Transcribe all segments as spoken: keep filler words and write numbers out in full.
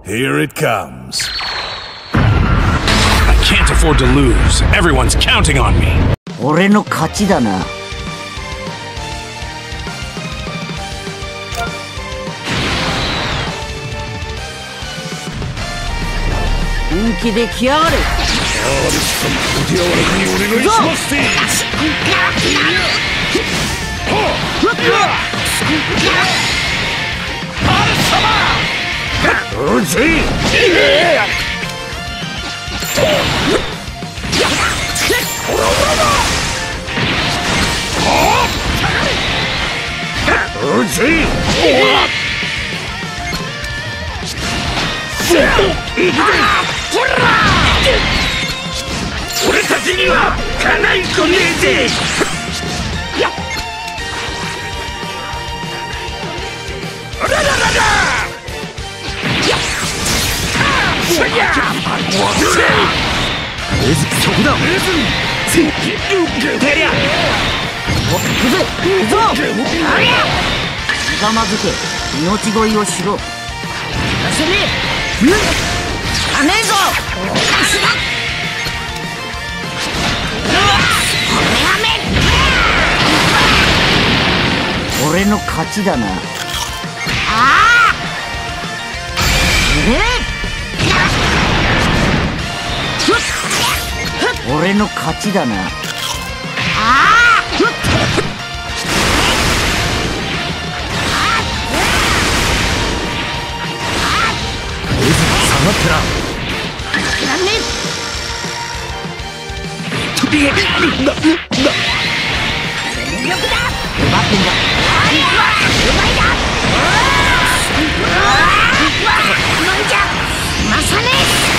Here it comes. I can't afford to lose. Everyone's counting on me. 俺の勝ちだな。本気で来やがれ。 俺たちにはかないっこねえぜ。あらららら。 そこだ。 ひざまずけ、命乞いをしろ。せねえ。あねえぞ。俺の勝ちだな。ああ。俺の勝ちだな。ああ。 下がってな。 なんねとびえ。な、な。 全力だ。奪ってんだ。うまいだ。なんじゃ。まさね。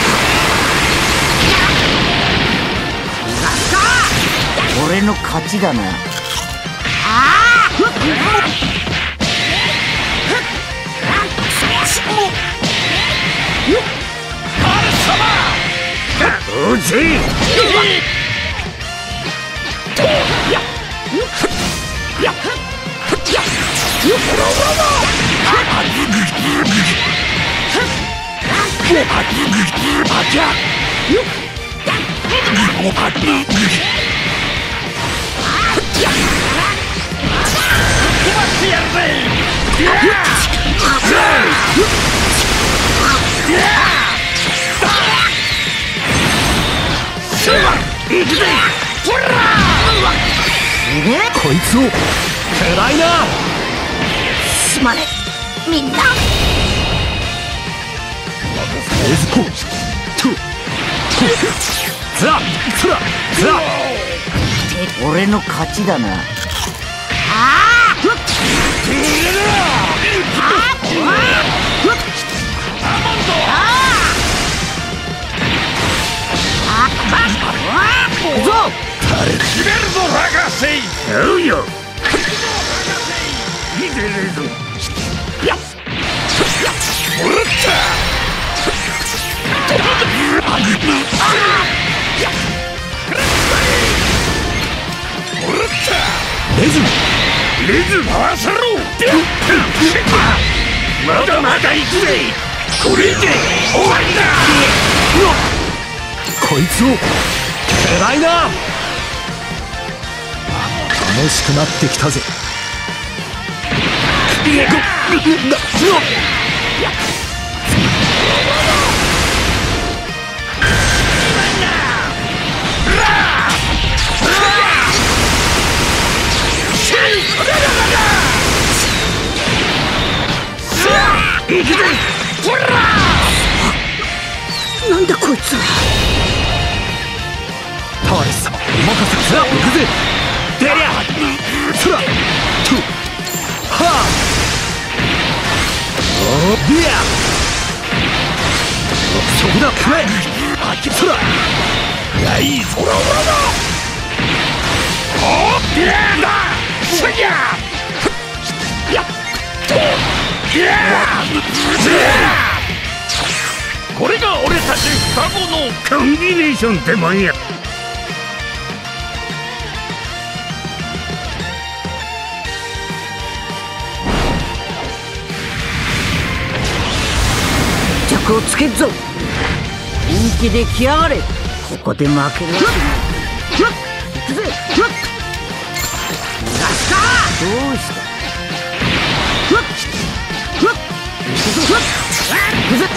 俺の勝ちだな。ああ。 うち。 こいつを偉いな。 すまねみんな。 エズコトゥザラザラザラ。 俺の勝ちだな。ああ。 決めるぞ博士。そうよ。見てねえぞ。やっ。おらった。 レズムレズ回さろ。まだまだ行くぜ。これで終わりだ。 こいつを偉いな。楽しくなってきたぜ。 なんだこいつは。 タワレス様お任せ。さあ行くぜ。デリアそらトゥハーおビアそこだくれそらやいいぞ。 オラオラだ。おビアだ。そりゃやっとやこれが俺たち双子のコンビネーションってもんや。 じゃ力をつけっぞ。本気で来やがれ。ここで負けるわけない。行くぜ。逃がすか。どうした。行くぜ。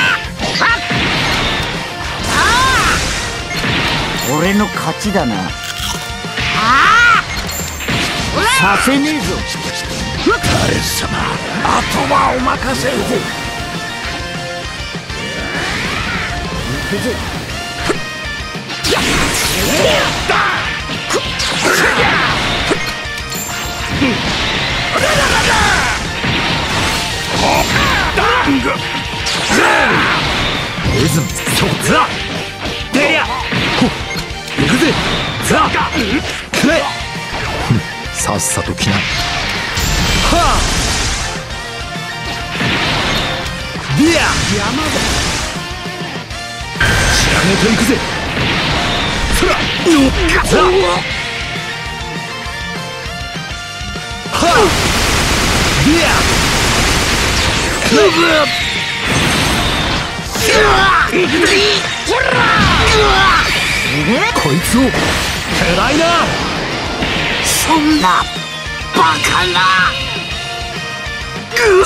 俺の勝ちだな。させねえぞ。 誰様、あとはお任せを。 行くぜ。 リズム、そうザデリア、ほっ行くぜ。ザくれ。さっさと来な。はあディア、山だ。仕上げていくぜ。そらザはあディアクロブ。こいつを偉いな。 そんなバカな。 よ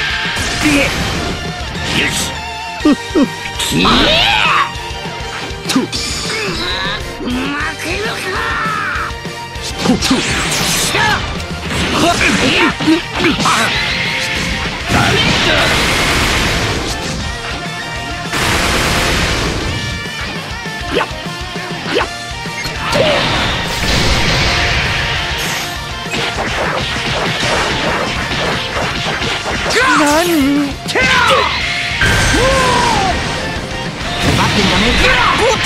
しきえと負けるか。 ほっとはっやっやっ何け待ってんじゃねえか。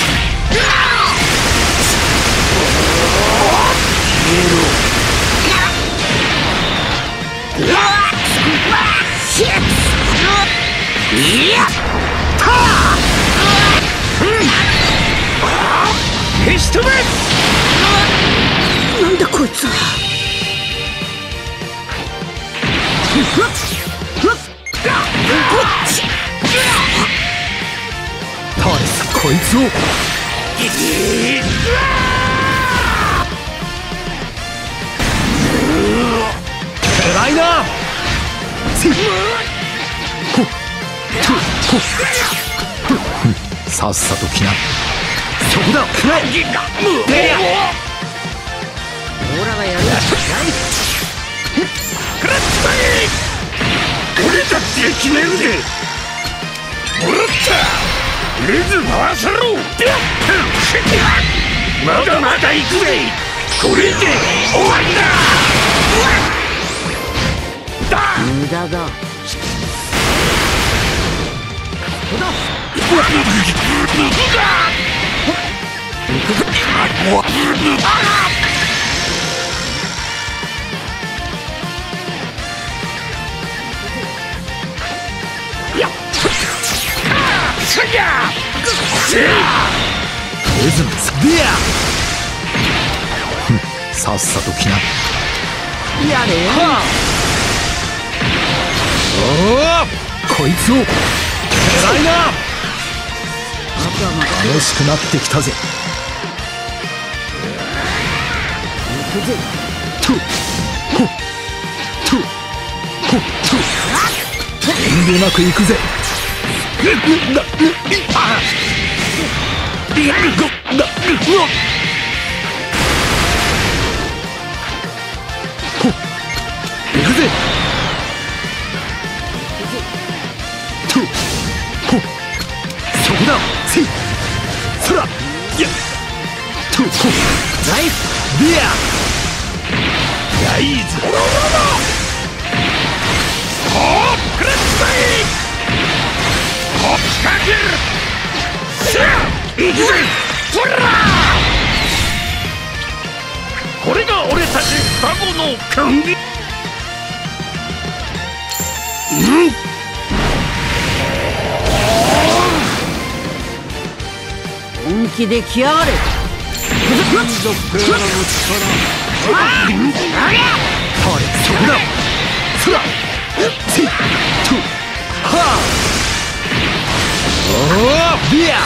消し止め。 なんだこいつは。 ターレス、こいつを偉いな。せっほっとほっさっさと来な。そこだ。くらえデリア。 オラがやる。 クラッチバイ。俺たちで決めるぜ。もらった。レズ回せろ。まだまだ行くぜ。これで終わりだ。だ無駄だ。 リズムディア。さっさと来な。 やれよ。 はあおおこいつを偉いな。楽しくなってきたぜ。 行くぜ。 とほっとほっと遠慮なく行くぜ。なあリアルゴなうわほっ行くぜ。とほっそこだ。せいそらやとほっナイスディアやいず。 ほっクラッチバイ。ほっ仕掛ける。さあ行くぜ。ほらこれが俺たち双子のコンビ。うん本気で来やがれ。民族ペアの力。 ターレそこだ。そらせいとはあビア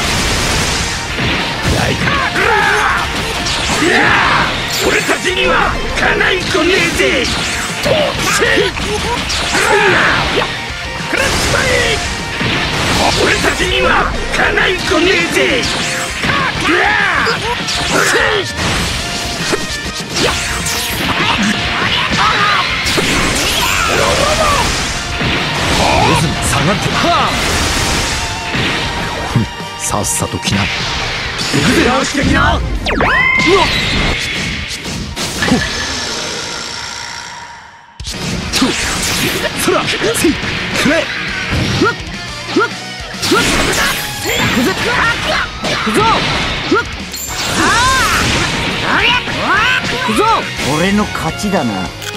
俺たちにはかないこねえぜ。クラッチバイク、俺たちにはかないこねえぜ。 リズム下がってはあさっさと来な。行くぜ。 よし的な。 うわっそらせいくれ。 俺の勝ちだな。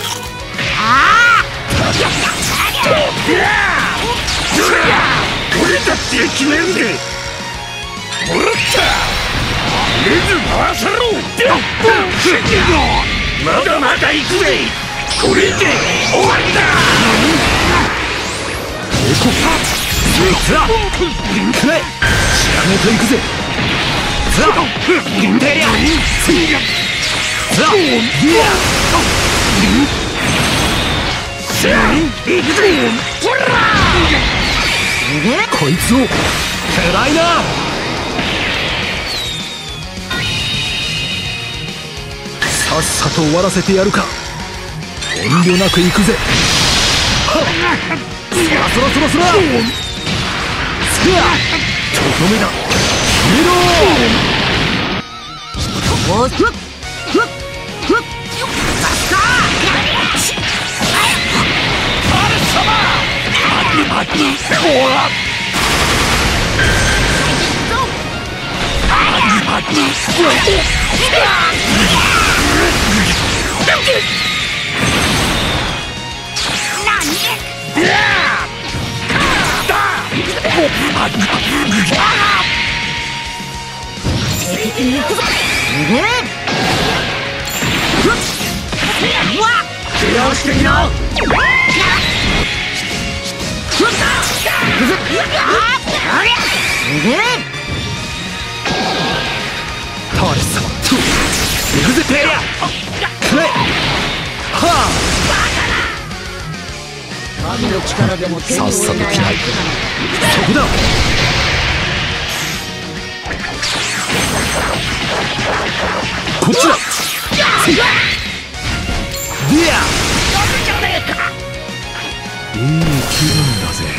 俺たちで決めるぜ。もらった。レズ回さろう。まだまだ行くぜ。これで終わりだ。 つらくれ。仕上げていくぜ。つらインテリアつらビア行くぜ。ほらこいつを食らいな。さっさと終わらせてやるか。遠慮なく行くぜ。はっそらそらそらそらせやとどめだ。見ろおっふっふっふっよし的な。 ターレス様行くぜ。ペリアくれ。は神の力でも手にさっさと来ない。そこだ。こっちだ。ディアいい気分だぜ。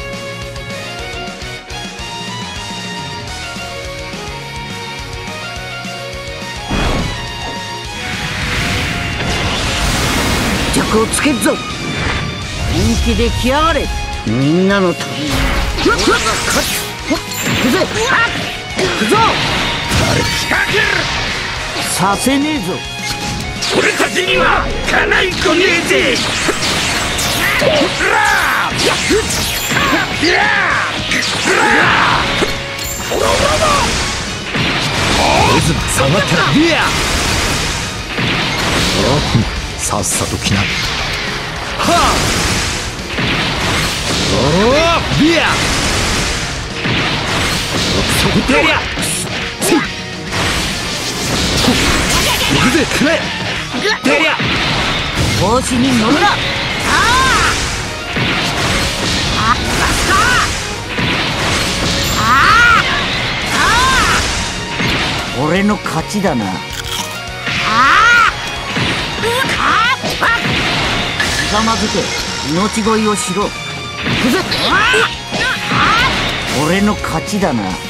着をつけるぞ。本気で来やがれ。みんなのために俺が勝つ。行くぜ。行くぞ。 仕掛ける。 させねえぞ。 俺たちにはかないこねえぜ。 リズム下がってらビアさっさと来な。はあおおビアそこテリア行くぜくれテリア帽子に乗るな。俺の勝ちだな。ひざまずけ命乞いをしろ。行くぜ。俺の勝ちだな。行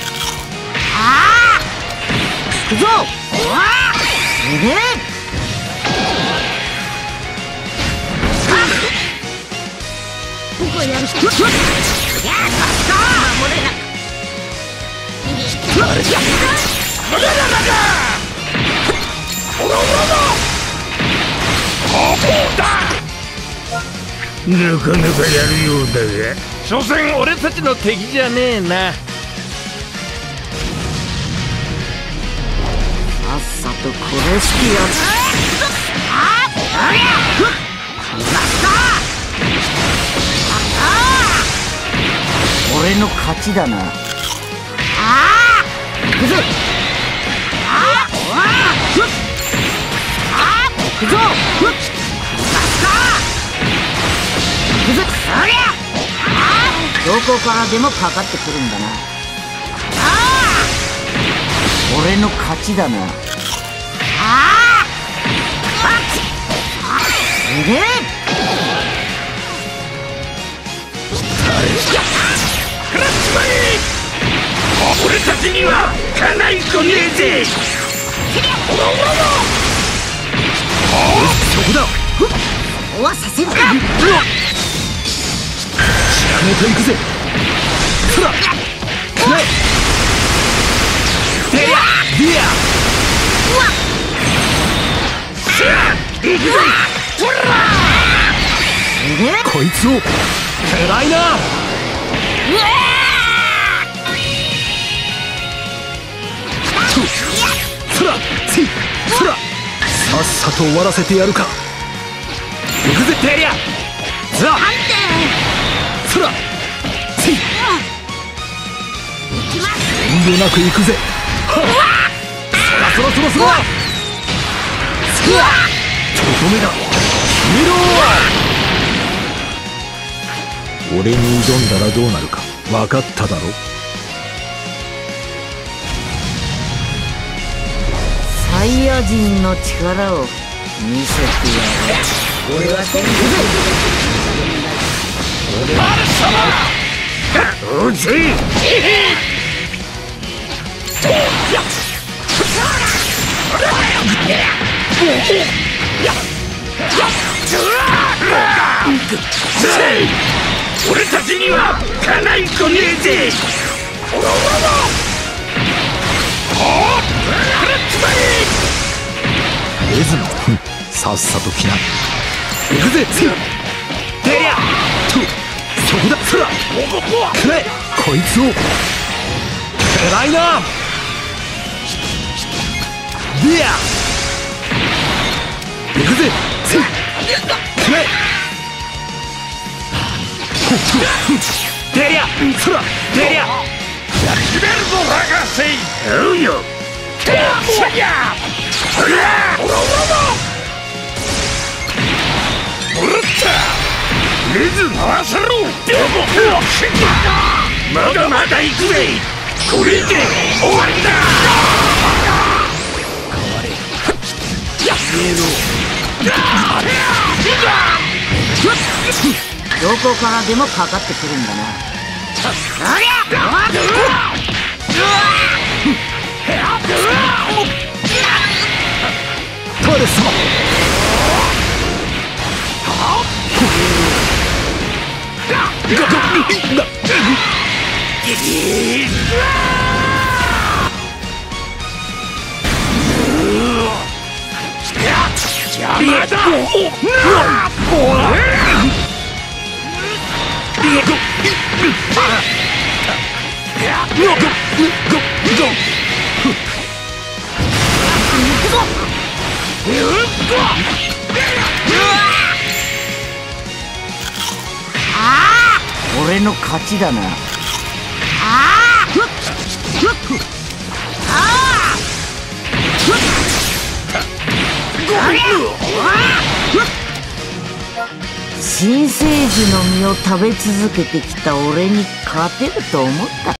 くぞ。すげえ。ここやる。守れな。 なかなかやるようだが、所詮俺たちの敵じゃねえな。 さっさと殺してやる。俺の勝ちだな。 ああ行くぜ。あああ行くぞ。出すか。行くぜ。そりゃどこからでもかかってくるんだな。ああ俺の勝ちだな。ああすげえ。 クラッチマイ俺たちにはかないっこねえぜ。ほらほらそこだ。 そうはさせるか。 やめていくぜ。そらくれディアディア行くぜ。ほらすげえ。 こいつを偉いな。そらせいそらさっさと終わらせてやるか。行くぜデリアそらそらせい遠慮なく行くぜ。はっそらそらそらそらそらとどめだ。決めろ。俺に挑んだらどうなるか分かっただろ。 サイヤ人の力を見せてやる。俺は天狗バル様うぜ俺たちにはかないっこねえぜ。ほらほらほらクラッチマイレズナさっさと来な。行くぜセイデリアとそこだ。そらくれこいつを偉いな。ディア行くぜセイくれデリアそらデリア決めるぞラガセイ。おうよシャギャーほらほらほらほらったレズ回せろ。まだまだ行くぜ。これで終わりだ。 どこからでもかかってくるんだな。 タレス様邪魔だ。 俺の勝ちだな。新生児の実を食べ続けてきた俺に勝てると思った